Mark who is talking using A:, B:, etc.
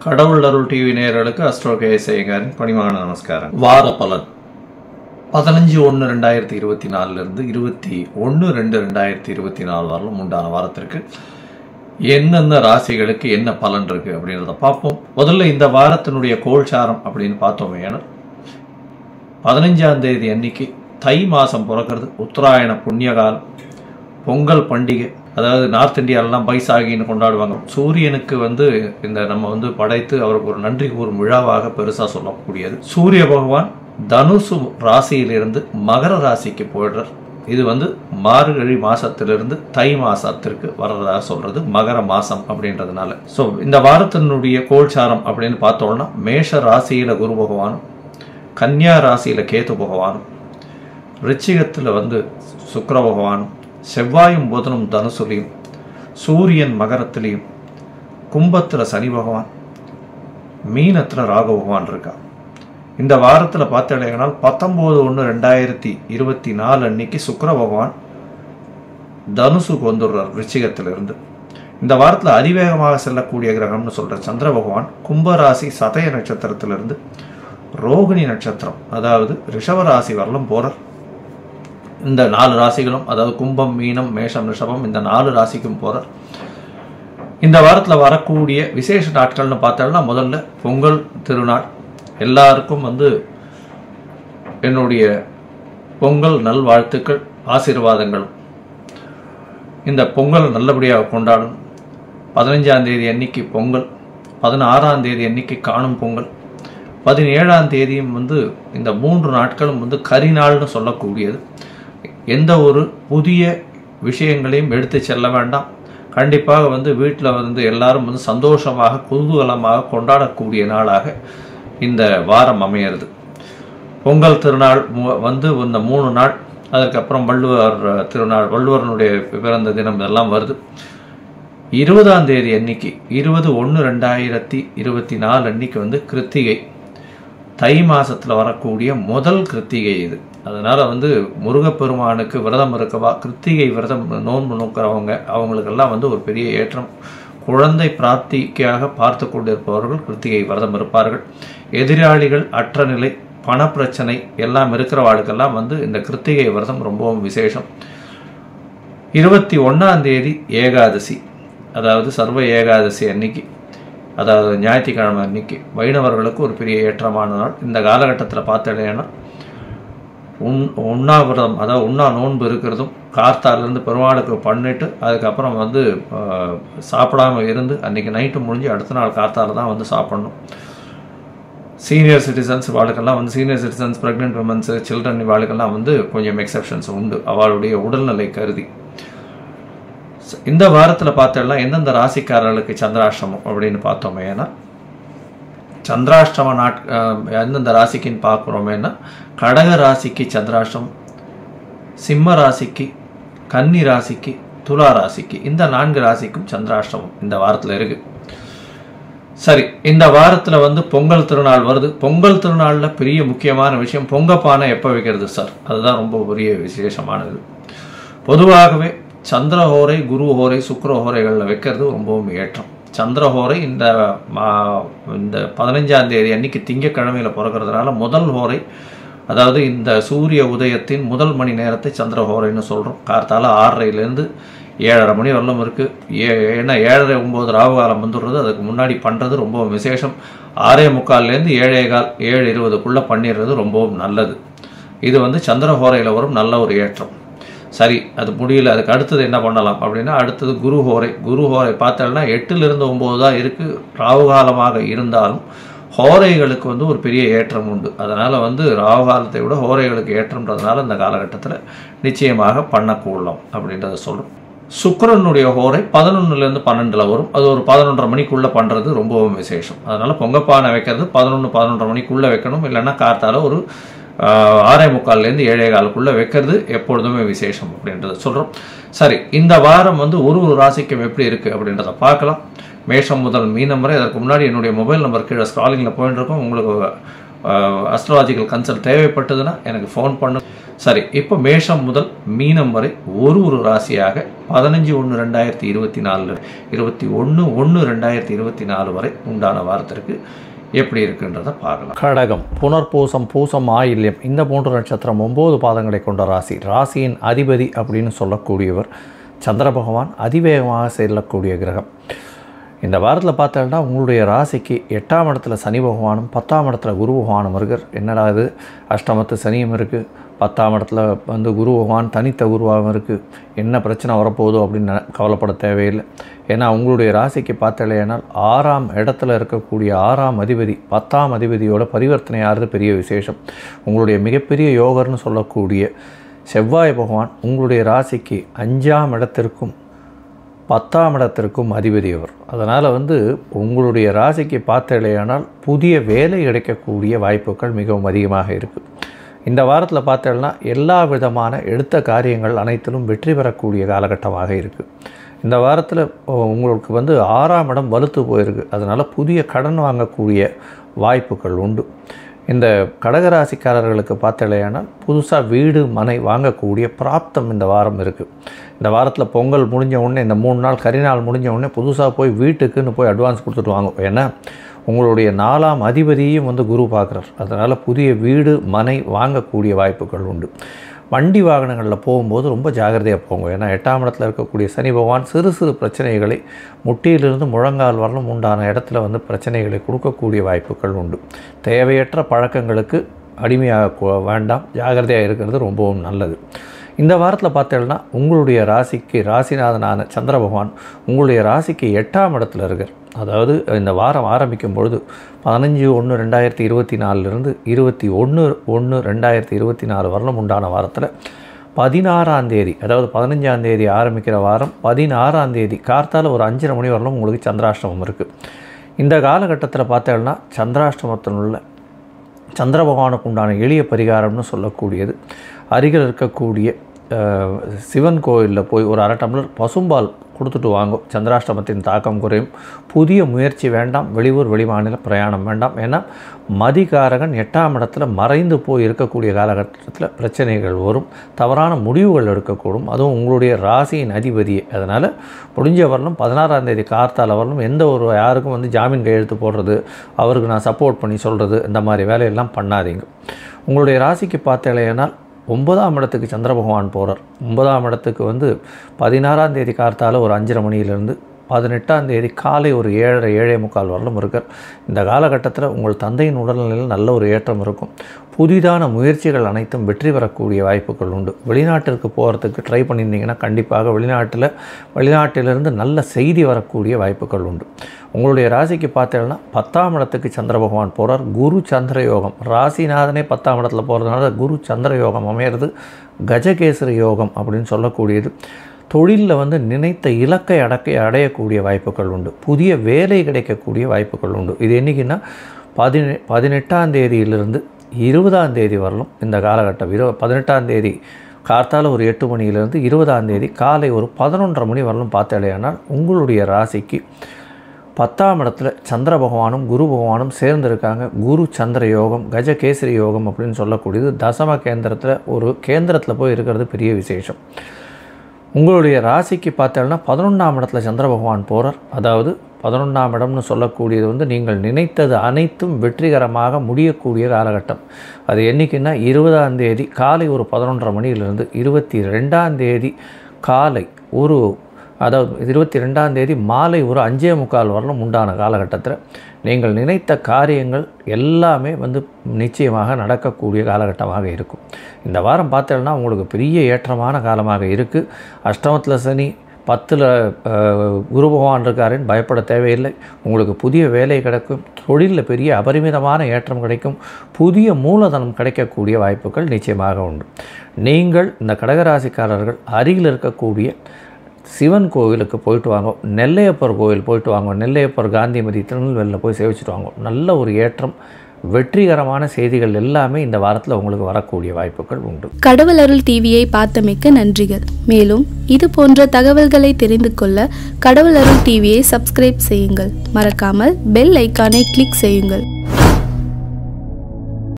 A: கடவுள் அருள் டிவி நேயர்களுக்கு அஸ்ட்ரோ கேஎஸ் ஐயங்காரின் பணிவான நமஸ்காரம். வார பலன் 15/1/2024 இருந்து 21/2/2024 வரலும் உண்டான வாரத்திற்கு என்னென்ன ராசிகளுக்கு என்ன பலன் இருக்கு அப்படின்றத பார்ப்போம். முதல்ல இந்த வாரத்தினுடைய கோல்சாரம் அப்படின்னு பார்த்தோமே, 15ஆம் தேதி அன்னைக்கு தை மாசம் பிறக்கிறது. உத்தராயண புண்ணியகாலம், பொங்கல் பண்டிகை. அதாவது நார்த் இந்தியாவிலாம் பைசாகின்னு கொண்டாடுவாங்க. சூரியனுக்கு இந்த நம்ம படைத்து அவருக்கு ஒரு நன்றி கூறும் விழாவாக பெருசா சொல்லக்கூடியது. சூரிய பகவான் தனுசு ராசியிலிருந்து மகர ராசிக்கு போயிடுறார். இது மார்கழி மாசத்திலிருந்து தை மாசத்திற்கு வர்றதாக சொல்றது மகர மாசம் அப்படின்றதுனால. ஸோ இந்த வாரத்தினுடைய கோல்சாரம் அப்படின்னு பார்த்தோம்னா, மேஷ ராசியில குரு பகவானும், கன்னியா ராசியில கேது பகவானும், ரிச்சிகத்தில் சுக்கிர பகவானும், செவ்வாயும் புதனும் தனுசுலையும், சூரியன் மகரத்திலையும், கும்பத்தில் சனி பகவான், மீனத்தில் ராகு பகவான் இருக்கா. இந்த வாரத்தில் பார்த்தீங்கன்னா 19/1/2024 அன்னைக்கு சுக்கிர பகவான் தனுசுக்கு வந்துடுறார் ரிச்சிகத்திலிருந்து. இந்த வாரத்தில் அதிவேகமாக செல்லக்கூடிய கிரகம்னு சொல்ற சந்திர பகவான் கும்பராசி சதய நட்சத்திரத்திலிருந்து ரோகிணி நட்சத்திரம், அதாவது ரிஷபராசி வரலும் போறார். இந்த 4 ராசிகளும், அதாவது கும்பம், மீனம், மேஷம், ரிஷபம், இந்த 4 ராசிக்கும் போறார். இந்த வாரத்தில் வரக்கூடிய விசேஷ நாட்கள்னு பார்த்தோம்னா, முதல்ல பொங்கல் திருநாள். எல்லாருக்கும் என்னுடைய பொங்கல் நல்வாழ்த்துக்கள், ஆசீர்வாதங்களும். இந்த பொங்கல் நல்லபடியாக கொண்டாடணும். 15ஆம் தேதி அன்னைக்கு பொங்கல், 16ஆம் தேதி அன்னைக்கு காணும் பொங்கல், 17ஆம் தேதியும் இந்த 3 நாட்களும் கரிநாள்னு சொல்லக்கூடியது. எந்த ஒரு புதிய விஷயங்களையும் எடுத்து செல்ல வேண்டாம். கண்டிப்பாக வீட்டில் எல்லாரும் சந்தோஷமாக குதூகலமாக கொண்டாடக்கூடிய நாளாக இந்த வாரம் அமையிறது. பொங்கல் திருநாள் இந்த 3 நாள், அதுக்கப்புறம் வள்ளுவர் திருநாள், வள்ளுவரனுடைய பிறந்த தினம் இதெல்லாம் வருது. 20ஆம் தேதி அன்னைக்கு 20/1/2024 அன்னைக்கு கிருத்திகை, தை மாசத்துல வரக்கூடிய முதல் கிருத்திகை இது. அதனால முருகப்பெருமானுக்கு விரதம் இருக்கவா, கிருத்திகை விரதம் நோன்பு நோக்கிறவங்க, அவங்களுக்கெல்லாம் ஒரு பெரிய ஏற்றம். குழந்தை பிராப்திக்காக பார்த்து கொண்டிருப்பவர்கள் கிருத்திகை விரதம் இருப்பார்கள். எதிராளிகள் அற்ற நிலை, பணப்பிரச்சனை எல்லாம் இருக்கிறவாளுக்கெல்லாம் இந்த கிருத்திகை விரதம் ரொம்பவும் விசேஷம். 21ஆம் தேதி ஏகாதசி, அதாவது சர்வ ஏகாதசி அன்னைக்கு, அதாவது ஞாயிற்றுக்கிழமை அன்னைக்கு வைணவர்களுக்கு ஒரு பெரிய ஏற்றமான நாள். இந்த காலகட்டத்தில் பார்த்தேன்னா உண்ணாவிரதம், அதாவது உண்ணா நோன்பு இருக்கிறதும், கார்த்தாலேருந்து பெருமாளுக்கு பண்ணிட்டு அதுக்கப்புறம் சாப்பிடாம இருந்து அன்னைக்கு நைட்டு முடிஞ்சு அடுத்த நாள் கார்த்தால தான் சாப்பிடணும். சீனியர் சிட்டிசன்ஸ் வாழ்க்கெல்லாம் senior citizens, pregnant womens, children வாழ்க்கெல்லாம் கொஞ்சம் எக்ஸப்ஷன்ஸ் உண்டு அவளுடைய உடல்நிலை கருதி. இந்த வாரத்தில் பார்த்தோம்னா எந்தெந்த ராசிக்காரர்களுக்கு சந்திராஷ்டமம் அப்படின்னு பார்த்தோமேனா, சந்திராஷ்டம எந்தெந்த ராசிக்குன்னு பார்க்குறோமேனா, கடக ராசிக்கு சந்திராஷ்டமம், சிம்ம ராசிக்கு, கன்னி ராசிக்கு, துலா ராசிக்கு, இந்த 4 ராசிக்கும் சந்திராஷ்டமம் இந்த வாரத்தில் இருக்கு. சரி, இந்த வாரத்தில் பொங்கல் திருநாள் வருது. பொங்கல் திருநாளில் பெரிய முக்கியமான விஷயம், பொங்கப்பானை எப்போ வைக்கிறது சார், அதுதான் ரொம்ப பெரிய விசேஷமானது. பொதுவாகவே சந்திரஹோரை, குரு ஹோரை, சுக்கிர ஹோரைகளில் வைக்கிறது ரொம்பவும் ஏற்றம். சந்திரஹோரை இந்த 15ஆம் தேதி அன்னைக்கு திங்கக்கிழமையில் பிறக்கிறதுனால முதல் ஹோரை, அதாவது இந்த சூரிய உதயத்தின் முதல் மணி நேரத்தை சந்திரஹோரைன்னு சொல்கிறோம். கார்த்தால 6:30லேருந்து 7:30 மணி வரலும் இருக்குது. ஏன்னா 7:30-9 ராவு காலம் வந்துடுறது. அதுக்கு முன்னாடி பண்ணுறது ரொம்ப விசேஷம். 6:45லேருந்து 7:15, 7:20க்குள்ளே பண்ணிடுறது ரொம்பவும் நல்லது. இது சந்திரஹோரையில் வரும் நல்ல ஒரு ஏற்றம். சரி, அது முடியல, அதுக்கு அடுத்தது என்ன பண்ணலாம் அப்படின்னா, அடுத்தது குரு ஹோரை. குரு ஹோரை பார்த்தோம்னா 8லிருந்து 9 தான் இருக்குது. ராவுகாலமாக இருந்தாலும் ஹோரைகளுக்கு ஒரு பெரிய ஏற்றம் உண்டு. அதனால் ராவுகாலத்தை விட ஹோரைகளுக்கு ஏற்றம்ன்றதுனால இந்த காலகட்டத்தில் நிச்சயமாக பண்ணக்கூடலாம் அப்படின்றத சொல்கிறோம். சுக்கிரனுடைய ஹோரை 11லேருந்து 12 வரும். அது ஒரு 11:30 மணிக்குள்ளே பண்ணுறது ரொம்பவும் விசேஷம். அதனால் பொங்கப்பானை வைக்கிறது 11-11:30 மணிக்குள்ளே வைக்கணும். இல்லைன்னா கார்த்தால ஒரு 6:45லேருந்து 7:15 வைக்கிறது எப்பொழுதுமே விசேஷம் அப்படின்றத சொல்கிறோம். சரி, இந்த வாரம் ஒரு ராசிக்கும் எப்படி இருக்குது அப்படின்றத பார்க்கலாம். மேஷம் முதல் மீனம் வரை. அதற்கு முன்னாடி என்னுடைய மொபைல் நம்பர் கீழே ஸ்க்ராலிங்கில் போயிட்டு இருக்கோம். உங்களுக்கு அஸ்ட்ராலஜிக்கல் கன்சல்ட் தேவைப்பட்டதுன்னா எனக்கு ஃபோன் பண்ணு. சரி, இப்போ மேஷம் முதல் மீனம் வரை ஒரு ராசியாக 15/1/2024 21/1/2024 வரை உண்டான வாரத்திற்கு எப்படி இருக்குன்றதை பார்க்கலாம். கடகம், புனர்பூசம், பூசம், ஆயில்யம் இந்த 3 நட்சத்திரம் 9 பாதங்களை கொண்ட ராசி. ராசியின் அதிபதி அப்படின்னு சொல்லக்கூடியவர் சந்திர பகவான், அதிவேகமாக செல்லக்கூடிய கிரகம். இந்த வாரத்தில் பார்த்தோம்னா உங்களுடைய ராசிக்கு 8ஆம் இடத்துல சனி பகவானும் 10ஆம் இடத்துல குரு பகவானும் இருக்கார். என்னடா இது, அஷ்டமத்து சனியும் இருக்குது, 10ஆம் இடத்துல குரு பகவான் தனித்த குருவாகவும் இருக்குது, என்ன பிரச்சனை வரப்போகுதோ அப்படின்னு கவலைப்பட தேவையில்லை. ஏன்னா உங்களுடைய ராசிக்கு பார்த்தலையானால் 6ஆம் இடத்துல இருக்கக்கூடிய 6ஆம் அதிபதி 10ஆம் அதிபதியோட பரிவர்த்தனை ஆகிறது பெரிய விசேஷம். உங்களுடைய மிகப்பெரிய யோகர்னு சொல்லக்கூடிய செவ்வாய் பகவான் உங்களுடைய ராசிக்கு 5ஆம் இடத்திற்கும் 10ஆம் இடத்திற்கும் அதிபதி அவர். அதனால் உங்களுடைய ராசிக்கு பார்த்தலையானால் புதிய வேலை கிடைக்கக்கூடிய வாய்ப்புகள் மிகவும் அதிகமாக இருக்குது. இந்த வாரத்தில் பார்த்தோம்னா எல்லா விதமான எடுத்த காரியங்கள் அனைத்திலும் வெற்றி பெறக்கூடிய காலகட்டமாக இருக்குது. இந்த வாரத்தில் உங்களுக்கு 6ஆம் இடம் வலுத்து போயிருக்கு. அதனால் புதிய கடன் வாங்கக்கூடிய வாய்ப்புகள் உண்டு. இந்த கடகராசிக்காரர்களுக்கு பார்த்தலையானால் புதுசாக வீடு மனை வாங்கக்கூடிய பிராப்தம் இந்த வாரம் இருக்குது. இந்த வாரத்தில் பொங்கல் முடிஞ்ச உடனே, இந்த 3 நாள் கரிநாள் முடிஞ்ச உடனே புதுசாக போய் வீட்டுக்குன்னு போய் அட்வான்ஸ் கொடுத்துட்டு வாங்க. ஏன்னா உங்களுடைய 4ஆம் அதிபதியும் குரு பார்க்குறார். அதனால் புதிய வீடு மனை வாங்கக்கூடிய வாய்ப்புகள் உண்டு. வண்டி வாகனங்களில் போகும்போது ரொம்ப ஜாகிரதையாக போங்க. ஏன்னா 8ஆம் இடத்துல இருக்கக்கூடிய சனி பகவான் சிறு சிறு பிரச்சனைகளை முட்டியிலிருந்து முழங்கால் வரலும் உண்டான இடத்துல பிரச்சனைகளை கொடுக்கக்கூடிய வாய்ப்புகள் உண்டு. தேவையற்ற பழக்கங்களுக்கு அடிமையாக வேண்டாம், ஜாகிரதையாக இருக்கிறது ரொம்பவும் நல்லது. இந்த வாரத்தில் பார்த்தீங்கன்னா உங்களுடைய ராசிக்கு ராசிநாதனான சந்திர பகவான் உங்களுடைய ராசிக்கு 8ஆம் இடத்துல இருக்கார். அதாவது இந்த வாரம் ஆரம்பிக்கும் பொழுது 15/1/2024 21/1/2024 வரலும் உண்டான வாரத்தில் 16ஆம் தேதி, அதாவது 15ஆம் தேதி ஆரம்பிக்கிற வாரம் 16ஆம் தேதி கார்த்தால ஒரு 5:30 மணி வரலும் உங்களுக்கு சந்திராஷ்டமம் இருக்குது. இந்த காலகட்டத்தில் பார்த்தோம்னா சந்திராஷ்டமத்தில் உள்ள சந்திர பகவானுக்கு உண்டான எளிய பரிகாரம்னு சொல்லக்கூடியது, அருகில் இருக்கக்கூடிய சிவன் கோயிலில் போய் ஒரு 1/2 டம்ளர் பசும்பால் கொடுத்துட்டு வாங்க. சந்திராஷ்டமத்தின் தாக்கம் குறையும். புதிய முயற்சி வேண்டாம், வெளியூர் வெளிமாநில பிரயாணம் வேண்டாம். ஏன்னா மதிகாரகன் 8ஆம் இடத்துல மறைந்து போய் இருக்கக்கூடிய காலகட்டத்தில் பிரச்சனைகள் வரும், தவறான முடிவுகள் எடுக்கக்கூடும். அதுவும் உங்களுடைய ராசியின் அதிபதியே. அதனால் முடிஞ்ச வரலும் 16ஆம் தேதி கார்த்தால வரலும் எந்த ஒரு யாருக்கும் ஜாமீன் கையெழுத்து போடுறது, அவருக்கு நான் சப்போர்ட் பண்ணி சொல்கிறது, இந்த மாதிரி வேலையெல்லாம் பண்ணாதீங்க. உங்களுடைய ராசிக்கு பார்த்தேனால் 9ஆம் இடத்துக்கு சந்திர பகவான் போகிறார். 9ஆம் இடத்துக்கு 16ஆம் தேதி கார்த்தால ஒரு 5:30 மணியிலிருந்து 18ஆம் தேதி காலை ஒரு 7:30 7:45 வரலும் இருக்கார். இந்த காலகட்டத்தில் உங்கள் தந்தையின் உடல்நிலையில் நல்ல ஒரு ஏற்றம் இருக்கும். புதிதான முயற்சிகள் அனைத்தும் வெற்றி பெறக்கூடிய வாய்ப்புகள் உண்டு. வெளிநாட்டிற்கு போகிறதுக்கு ட்ரை பண்ணியிருந்தீங்கன்னா கண்டிப்பாக வெளிநாட்டிலிருந்து நல்ல செய்தி வரக்கூடிய வாய்ப்புகள் உண்டு. உங்களுடைய ராசிக்கு பார்த்தீங்கன்னா 10ஆம் இடத்துக்கு சந்திர பகவான் போகிறார். குரு சந்திர யோகம், ராசிநாதனே 10ஆம் இடத்துல போகிறதுனால குரு சந்திர யோகம் அமையிறது கஜகேசரி யோகம் அப்படின்னு சொல்லக்கூடியது. தொழிலில் நினைத்த இலக்கை அடையக்கூடிய வாய்ப்புகள் உண்டு. புதிய வேலை கிடைக்கக்கூடிய வாய்ப்புகள் உண்டு. இது என்றைக்குன்னா 18ஆம் தேதியிலிருந்து 20ஆம் தேதி வரலும் இந்த காலகட்டம். 18ஆம் தேதி கார்த்தால ஒரு 8 மணியிலிருந்து 20ஆம் தேதி காலை ஒரு 11:30 மணி வரலும் பார்த்தலையானால் உங்களுடைய ராசிக்கு 10ஆம் இடத்துல சந்திர பகவானும் குரு பகவானும் சேர்ந்துருக்காங்க. குரு சந்திர யோகம், கஜகேசரி யோகம் அப்படின்னு சொல்லக்கூடியது. தசம கேந்திரத்தில் ஒரு கேந்திரத்தில் போய் இருக்கிறது பெரிய விசேஷம். உங்களுடைய ராசிக்கு பார்த்தோம்னா 11ஆம் இடத்துல சந்திர பகவான் போகிறார். அதாவது 11ஆம் இடம்னு சொல்லக்கூடியது நீங்கள் நினைத்தது அனைத்தும் வெற்றிகரமாக முடியக்கூடிய காலகட்டம். அது என்றைக்குன்னா 20ஆம் தேதி காலை ஒரு 11:30 மணியிலிருந்து 22ஆம் தேதி காலை ஒரு, அதாவது 22ஆம் தேதி மாலை ஒரு 5:45 வரலும் உண்டான காலகட்டத்தில் நீங்கள் நினைத்த காரியங்கள் எல்லாமே நிச்சயமாக நடக்கக்கூடிய காலகட்டமாக இருக்கும். இந்த வாரம் பார்த்தோம்னா உங்களுக்கு பெரிய ஏற்றமான காலமாக இருக்குது. அஷ்டமத்தில் சனி, 10ல் குரு பகவான் இருக்காருன்னு பயப்பட தேவையில்லை. உங்களுக்கு புதிய வேலை கிடைக்கும், தொழிலில் பெரிய அபரிமிதமான ஏற்றம் கிடைக்கும், புதிய மூலதனம் கிடைக்கக்கூடிய வாய்ப்புகள் நிச்சயமாக உண்டு. நீங்கள் இந்த கடகராசிக்காரர்கள் அருகில் இருக்கக்கூடிய சிவன் கோவிலுக்கு போயிட்டு வாங்க, நெல்லையப்பர் கோவில் போயிட்டு வாங்க, நெல்லையப்பர் காந்திமதி திருநெல்வேலியில் போய் சேவிச்சுட்டு வாங்க. நல்ல ஒரு ஏற்றம், வெற்றிகரமான செய்திகள் எல்லாமே இந்த வாரத்தில் உங்களுக்கு வரக்கூடிய வாய்ப்புகள் உண்டு.
B: கடவுள் அருள் டிவியை பார்த்தமைக்க நன்றிகள். மேலும் இது போன்ற தகவல்களை தெரிந்து கொள்ள கடவுள் அருள் டிவியை சப்ஸ்கிரைப் செய்யுங்கள். மறக்காமல் பெல் ஐக்கானை கிளிக் செய்யுங்கள்.